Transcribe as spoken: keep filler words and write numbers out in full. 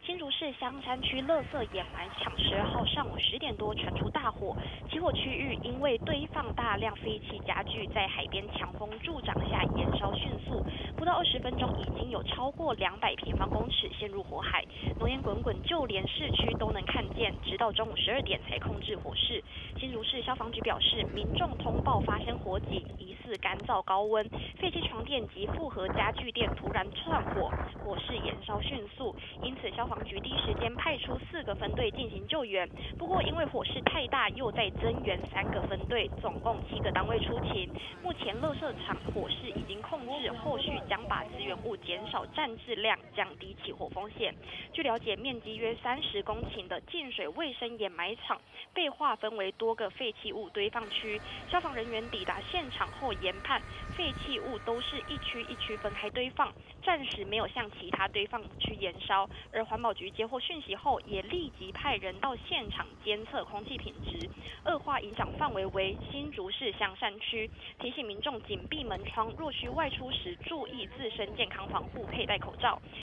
新竹市香山区垃圾掩埋场十二号上午十点多传出大火，起火区域因为堆放大量废弃家具，在海边强风助长下延烧迅速，不到二十分钟已经有超过两百平方公尺陷入火海，浓烟滚滚，就连市区都能看见，直到中午十二点才控制火势。新竹市消防局表示，民众通报发生火警，疑似干燥高温，废弃床垫及复合家具店突然窜火，火势延烧迅速，因此消防局第一时间派出四个分队进行救援。不过因为火势太大，又再增援三个分队，总共七个单位出勤。目前垃圾场火势已经控制，后续将把资源物减少占质量，降低起火风险。据了解，面积约三十公顷的净水卫生掩埋场被划分为多个废弃物堆放区。消防人员抵达现场后研判，废弃物都是一区一区分开堆放，暂时没有向其他堆放区延烧。而环保局接获讯息后，也立即派人到现场监测空气品质，恶化影响范围为新竹市香山区，提醒民众紧闭门窗，若需外出时注意自身健康防护，佩戴口罩。